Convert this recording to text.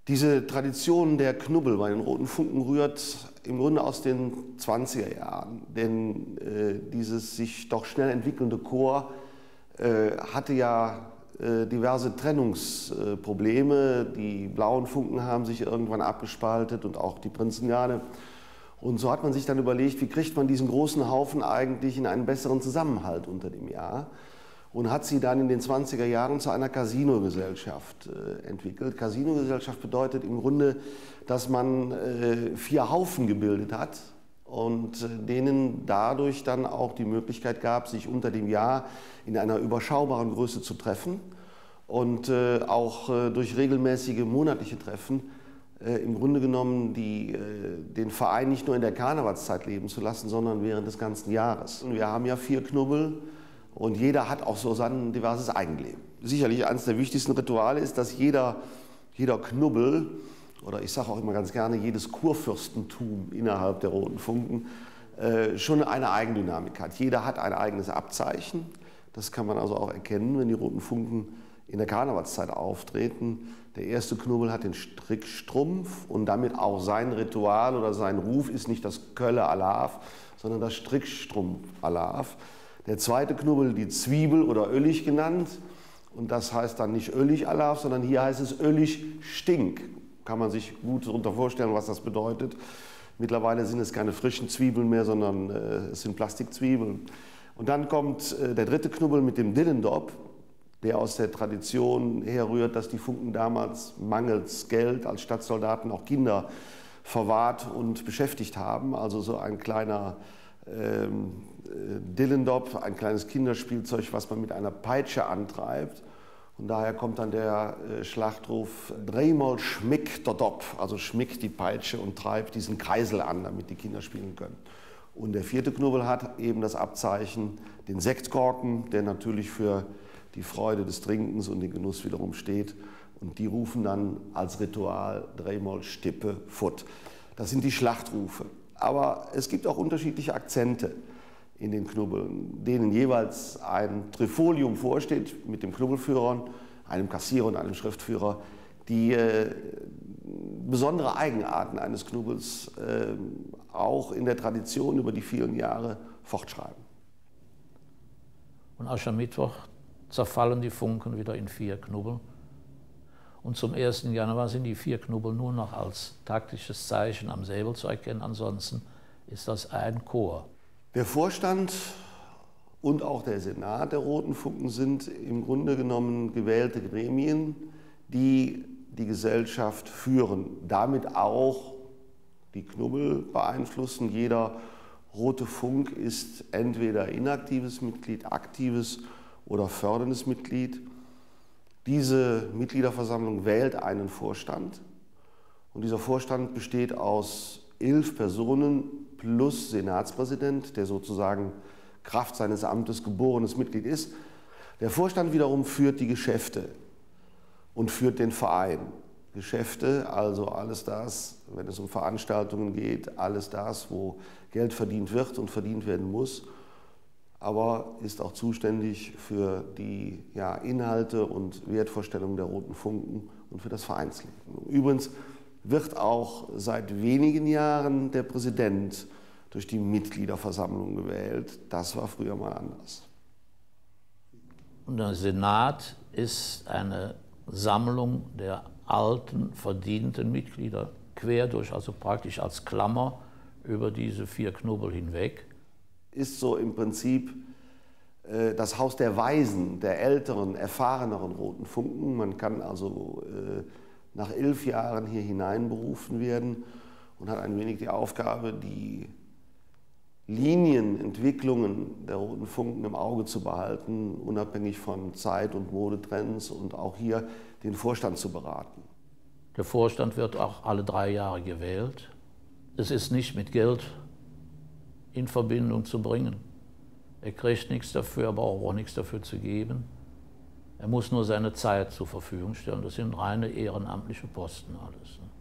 Diese Tradition der Knubbel bei den Roten Funken rührt im Grunde aus den 20er Jahren. Denn dieses sich doch schnell entwickelnde Corps hatte ja diverse Trennungsprobleme. Die blauen Funken haben sich irgendwann abgespaltet und auch die Prinzengarde. Und so hat man sich dann überlegt, wie kriegt man diesen großen Haufen eigentlich in einen besseren Zusammenhalt unter dem Jahr. Und hat sie dann in den 20er Jahren zu einer Casino-Gesellschaft entwickelt. Casino-Gesellschaft bedeutet im Grunde, dass man 4 Haufen gebildet hat und denen dadurch dann auch die Möglichkeit gab, sich unter dem Jahr in einer überschaubaren Größe zu treffen und auch durch regelmäßige monatliche Treffen im Grunde genommen den Verein nicht nur in der Karnevalszeit leben zu lassen, sondern während des ganzen Jahres. Und wir haben ja 4 Knubbel. Und jeder hat auch so sein diverses Eigenleben. Sicherlich eines der wichtigsten Rituale ist, dass jeder Knubbel, oder ich sage auch immer ganz gerne, jedes Kurfürstentum innerhalb der Roten Funken schon eine Eigendynamik hat. Jeder hat ein eigenes Abzeichen. Das kann man also auch erkennen, wenn die Roten Funken in der Karnevalszeit auftreten. Der erste Knubbel hat den Strickstrumpf und damit auch sein Ritual oder sein Ruf ist nicht das Kölle Alaaf, sondern das Strickstrumpf Alaaf. Der zweite Knubbel, die Zwiebel oder Öllig genannt. Und das heißt dann nicht Öllig Alaaf, sondern hier heißt es Öllig Stink. Kann man sich gut darunter vorstellen, was das bedeutet. Mittlerweile sind es keine frischen Zwiebeln mehr, sondern es sind Plastikzwiebeln. Und dann kommt der dritte Knubbel mit dem Dillendop, der aus der Tradition herrührt, dass die Funken damals mangels Geld als Stadtsoldaten auch Kinder verwahrt und beschäftigt haben. Also so ein kleiner Dillendop, ein kleines Kinderspielzeug, was man mit einer Peitsche antreibt. Und daher kommt dann der Schlachtruf Dreimal schmickt der Dop, also schmickt die Peitsche und treibt diesen Kreisel an, damit die Kinder spielen können. Und der vierte Knubbel hat eben das Abzeichen, den Sektkorken, der natürlich für die Freude des Trinkens und den Genuss wiederum steht. Und die rufen dann als Ritual Dreimal Stippe Futt. Das sind die Schlachtrufe. Aber es gibt auch unterschiedliche Akzente in den Knubbeln, denen jeweils ein Trifolium vorsteht mit dem Knubbelführer, einem Kassierer und einem Schriftführer, die besondere Eigenarten eines Knubbels auch in der Tradition über die vielen Jahre fortschreiben. Und Aschermittwoch zerfallen die Funken wieder in 4 Knubbel. Und zum 1. Januar sind die 4 Knubbel nur noch als taktisches Zeichen am Säbel zu erkennen. Ansonsten ist das ein Chor. Der Vorstand und auch der Senat der Roten Funken sind im Grunde genommen gewählte Gremien, die die Gesellschaft führen. Damit auch die Knubbel beeinflussen. Jeder Rote Funk ist entweder inaktives Mitglied, aktives oder förderndes Mitglied. Diese Mitgliederversammlung wählt einen Vorstand und dieser Vorstand besteht aus 11 Personen plus Senatspräsident, der sozusagen Kraft seines Amtes geborenes Mitglied ist. Der Vorstand wiederum führt die Geschäfte und führt den Verein. Geschäfte, also alles das, wenn es um Veranstaltungen geht, alles das, wo Geld verdient wird und verdient werden muss, aber ist auch zuständig für die Inhalte und Wertvorstellungen der Roten Funken und für das Vereinsleben. Übrigens wird auch seit wenigen Jahren der Präsident durch die Mitgliederversammlung gewählt. Das war früher mal anders. Und der Senat ist eine Sammlung der alten, verdienten Mitglieder quer durch, also praktisch als Klammer über diese 4 Knubbel hinweg. Ist so im Prinzip das Haus der Weisen, der älteren, erfahreneren Roten Funken. Man kann also nach 11 Jahren hier hineinberufen werden und hat ein wenig die Aufgabe, die Linienentwicklungen der Roten Funken im Auge zu behalten, unabhängig von Zeit- und Modetrends und auch hier den Vorstand zu beraten. Der Vorstand wird auch alle 3 Jahre gewählt. Es ist nicht mit Geld in Verbindung zu bringen. Er kriegt nichts dafür, aber auch nichts dafür zu geben. Er muss nur seine Zeit zur Verfügung stellen. Das sind reine ehrenamtliche Posten alles.